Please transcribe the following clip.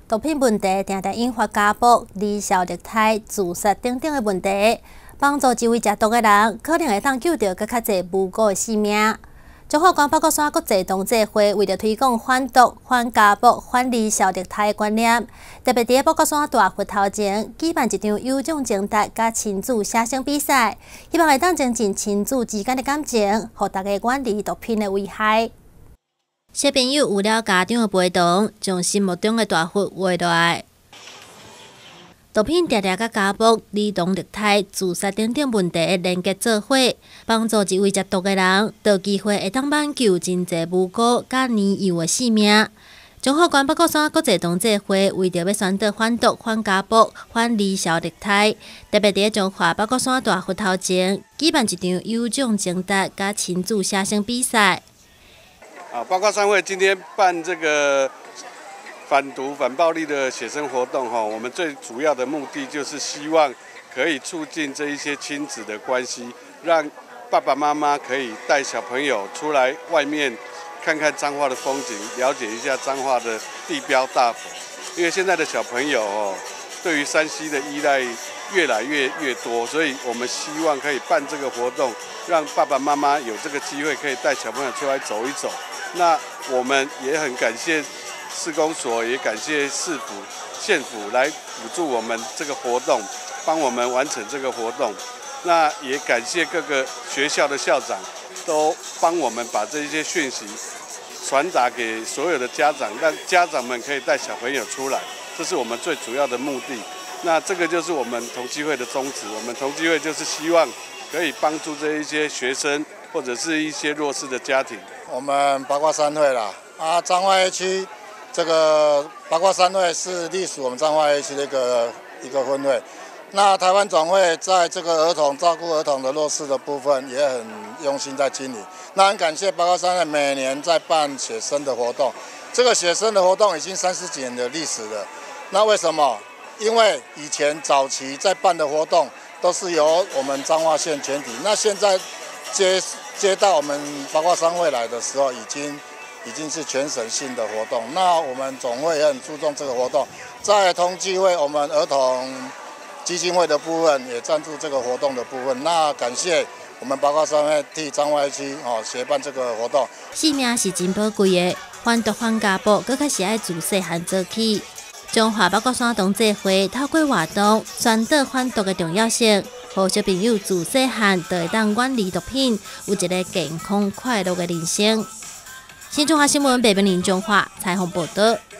毒品问题常常引发家暴、离校虐待、自杀等等的问题。帮助这位食毒的人，可能会当救到更较侪无辜的性命。中华关北国山国际同济会为着推广反毒、反家暴、反离校虐待的观念，特别伫北国山大佛头前举办一场有奖征答甲亲子写生比赛，希望会当增进亲子之间的感情，互大家远离毒品的危害。小朋友有了家长的陪同，将心目中的大佛画落来。毒品常常甲家暴、儿童虐待、自杀等等问题连结做伙，帮助一位食毒的人，有机会会当挽救真侪无辜甲年幼的性命。中华关北国山国际同济会为着要宣导反毒、反家暴、反离校虐待，特别伫中华北国山大佛头前举办一场有奖征答甲亲子写生比赛。 包括商会今天办这个反毒反暴力的写生活动哈，我们最主要的目的就是希望可以促进这一些亲子的关系，让爸爸妈妈可以带小朋友出来外面看看彰化的风景，了解一下彰化的地标大佛。因为现在的小朋友对于3C 的依赖越来越多，所以我们希望可以办这个活动，让爸爸妈妈有这个机会可以带小朋友出来走一走。那我们也很感谢市公所，也感谢市府、县府来补助我们这个活动，帮我们完成这个活动。那也感谢各个学校的校长，都帮我们把这些讯息传达给所有的家长，让家长们可以带小朋友出来，这是我们最主要的目的。那这个就是我们同济会的宗旨，我们同济会就是希望可以帮助这一些学生或者是一些弱势的家庭。 我们八卦山会啦，彰化 A 区这个八卦山会是隶属我们彰化 A 区的一个分会。那台湾总会在这个照顾儿童的弱势的部分也很用心在经营。那很感谢八卦山会每年在办写生的活动，这个写生的活动已经30几年的历史了。那为什么？因为以前早期在办的活动都是由我们彰化县全体，那现在接到我们八卦山会来的时候，已经是全省性的活动。那我们总会也很注重这个活动，在同济会我们儿童基金会的部分也赞助这个活动的部分。那感谢我们八卦山会替彰化区协办这个活动。 性命是真宝贵的，反毒反家暴，更较是爱自细汉做起。中华北国山同济会透过活动宣导反毒的重要性，让小朋友自细汉就会当远离毒品，有一个健康快乐的人生。新中华新闻北平林中华采访报道。